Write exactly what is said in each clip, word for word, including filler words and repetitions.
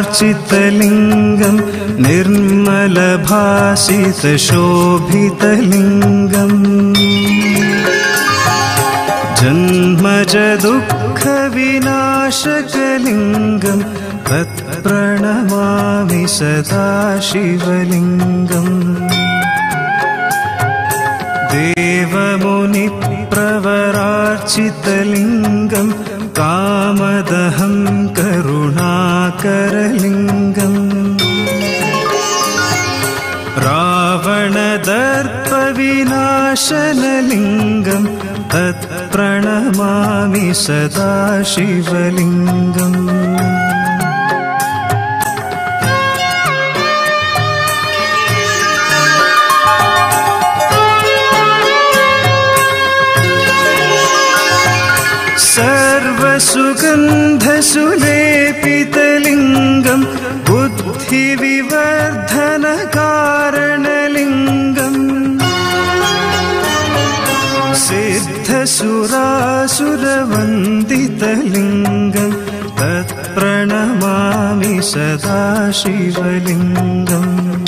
सर्वसुगन्धसुलेपितलिङ्गं निर्मलभासितशोभितलिङ्गम् जन्मज दुःखविनाशकलिङ्गं तत्प्रणमामि सदा शिवलिङ्गम् देवमुनिप्रवरार्चितलिङ्गं कामदहं करुणाकरलिङ्गम् रावणदर्पविनाशनलिङ्गं तत्प्रणमामि सदा शिवलिङ्गम् सर्वसुगन्धसुलेपितलिङ्गं बुद्धिविवर्धनकारणलिङ्गम् सिद्धसुरासुरवन्दितलिङ्गं तत्प्रणमामि सदा शिवलिङ्गम्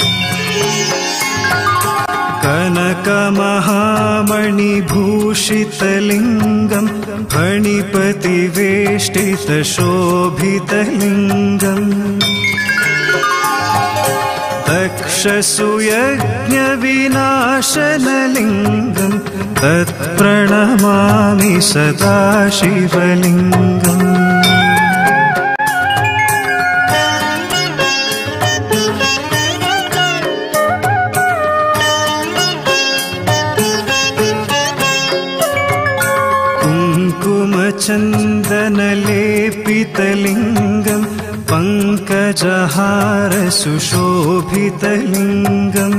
कनकमहामणिभूषितलिङ्गं फणिपतिवेष्टितशोभितलिङ्गम् दक्षसुयज्ञविनाशनलिङ्गं तत्प्रणमामि सदा शिवलिङ्गम् कुङ्कुमचन्दनलेपितलिङ्गं पङ्कजहारसुशोभितलिङ्गम्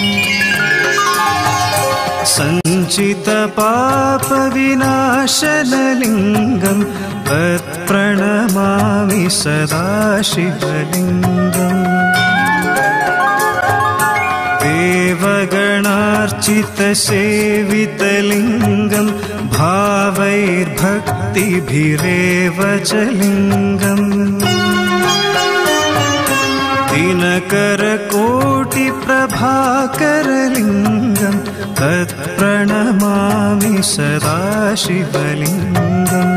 सञ्चितपापविनाशनलिङ्गं तत्प्रणमामि सदा शिवलिङ्गम् देवगणार्चितसेवितलिङ्गं भावैर्भक्तिभिरेव च लिङ्गम् दिनकरकोटिप्रभाकरलिङ्गं तत्प्रणमामि सदा शिवलिङ्गम्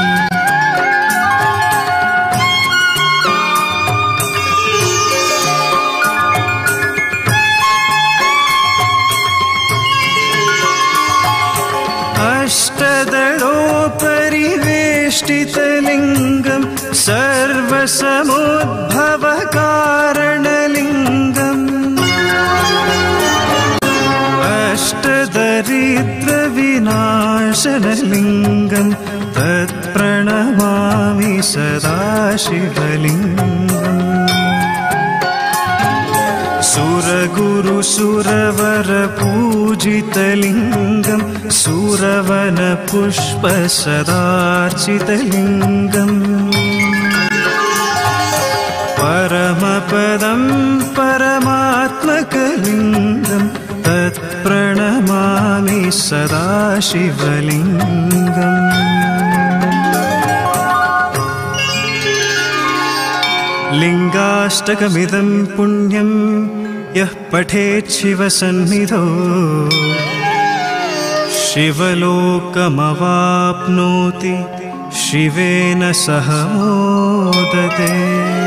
अष्टदलोपरिवेष्टितलिङ्गं सर्वसमुद्भवकारणलिङ्गम् अष्टदरिद्रविनाशनलिङ्गं तत्प्रणमामि सदा शिवलिङ्गम् सुरगुरुसुरवरपूजितलिङ्गं सुरवनपुष्पसदार्चितलिङ्गम् परमपदं परमात्मकलिङ्गं तत्प्रणमामि सदा शिवलिङ्गम् लिङ्गाष्टकमिदं पुण्यं यः पठेत् शिवसन्निधौ शिवलोकमवाप्नोति शिवेन सह मोदते।